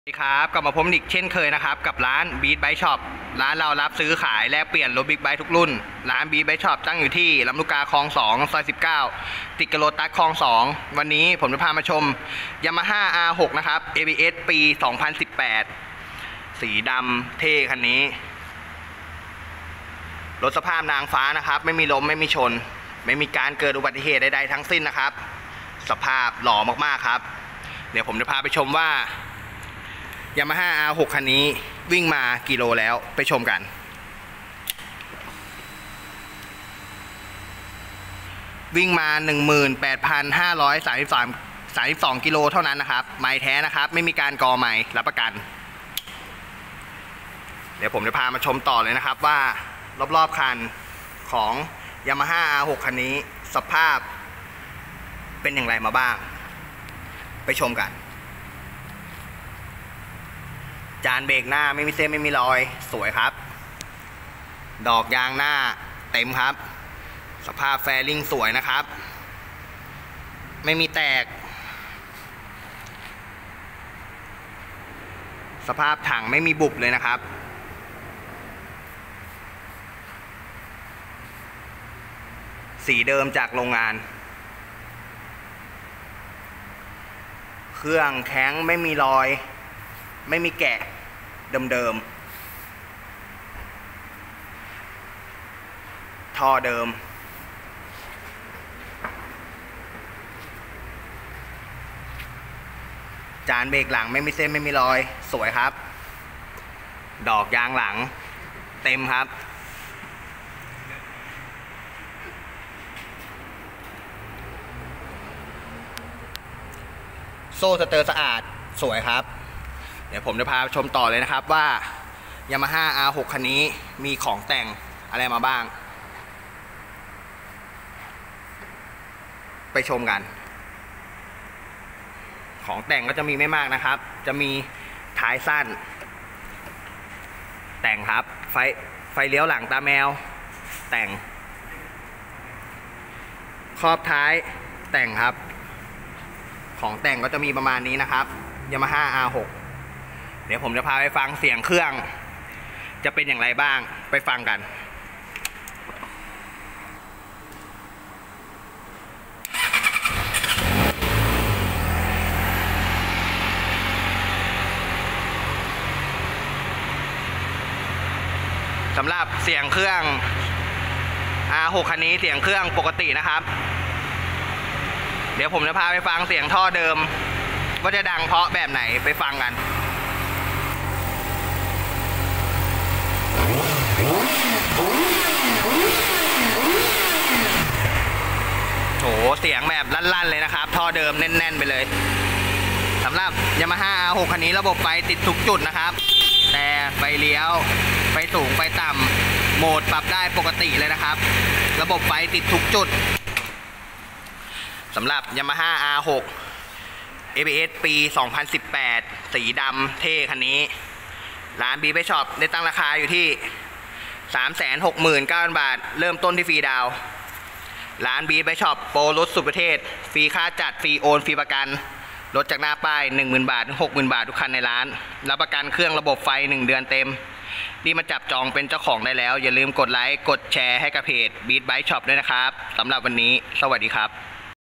สวัสดีครับกลับมาพบอีกเช่นเคยนะครับกับร้าน Beat Bike Shop ร้านเรารับซื้อขายแลกเปลี่ยนรถบิ๊กไบค์ทุกรุ่นร้าน Beat Bike Shop ตั้งอยู่ที่ลำลูกกาคลอง2ซอย19ติดกับโลตัสคลอง2วันนี้ผมจะพามาชม Yamaha R6 นะครับ ABS ปี 2018 สีดำเท่คันนี้รถสภาพนางฟ้านะครับไม่มีล้มไม่มีชนไม่มีการเกิดอุบัติเหตุใดๆทั้งสิ้นนะครับสภาพหล่อมากๆครับเดี๋ยวผมจะพาไปชมว่าYamaha R6 คันนี้วิ่งมากี่โลแล้วไปชมกันวิ่งมา 18,532 กิโลเท่านั้นนะครับไมล์แท้นะครับไม่มีการกอไมล์รับประกันเดี๋ยวผมจะพามาชมต่อเลยนะครับว่ารอบๆคันของ Yamaha R6 คันนี้สภาพเป็นอย่างไรมาบ้างไปชมกันจานเบรกหน้าไม่มีเส้นไม่มีรอยสวยครับดอกยางหน้าเต็มครับสภาพแฟริ่งสวยนะครับไม่มีแตกสภาพถังไม่มีบุบเลยนะครับสีเดิมจากโรงงานเครื่องแข็งไม่มีรอยไม่มีแกะเดิมๆท่อเดิมจานเบรกหลังไม่มีเส้นไม่มีรอยสวยครับดอกยางหลังเต็มครับโซ่สเตอร์สะอาดสวยครับเดี๋ยวผมจะพาชมต่อเลยนะครับว่า Yamaha R6 คันนี้มีของแต่งอะไรมาบ้างไปชมกันของแต่งก็จะมีไม่มากนะครับจะมีท้ายสั้นแต่งครับไฟเลี้ยวหลังตาแมวแต่งครอบท้ายแต่งครับของแต่งก็จะมีประมาณนี้นะครับ Yamaha R6เดี๋ยวผมจะพาไปฟังเสียงเครื่องจะเป็นอย่างไรบ้างไปฟังกันสำหรับเสียงเครื่อง R6 คันนี้เสียงเครื่องปกตินะครับเดี๋ยวผมจะพาไปฟังเสียงท่อเดิมว่าจะดังเพราะแบบไหนไปฟังกันโหเสียงแบบลั่นๆเลยนะครับท่อเดิมแน่นๆไปเลยสำหรับ Yamaha R6 คันนี้ระบบไฟติดทุกจุดนะครับแต่ไฟเลี้ยวไฟสูงไฟต่ำโหมดปรับได้ปกติเลยนะครับระบบไฟติดทุกจุดสำหรับ Yamaha R6 ABS ปี 2018 สีดำเท่คันนี้ร้าน Beat Bike Shop ได้ตั้งราคาอยู่ที่ 369,000 บาทเริ่มต้นที่ฟรีดาวร้าน Beat Bike Shop โปรรถสุดประเทศฟรีค่าจัดฟรีโอนฟรีประกันรถจากหน้าป้าย 10,000 บาทถึง 60,000 บาททุกคันในร้านรับประกันเครื่องระบบไฟ1เดือนเต็มนี่มาจับจองเป็นเจ้าของได้แล้วอย่าลืมกดไลค์กดแชร์ให้กับเพจ Beat Bike Shop ด้วยนะครับสำหรับวันนี้สวัสดีครับ